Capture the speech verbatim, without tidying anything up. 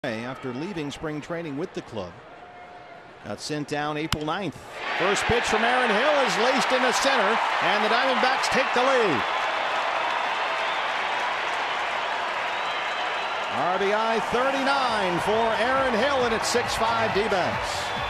After leaving spring training with the club. Got sent down April ninth. First pitch from Aaron Hill is laced into center, and the Diamondbacks take the lead. R B I thirty-nine for Aaron Hill, and it's six five D-backs.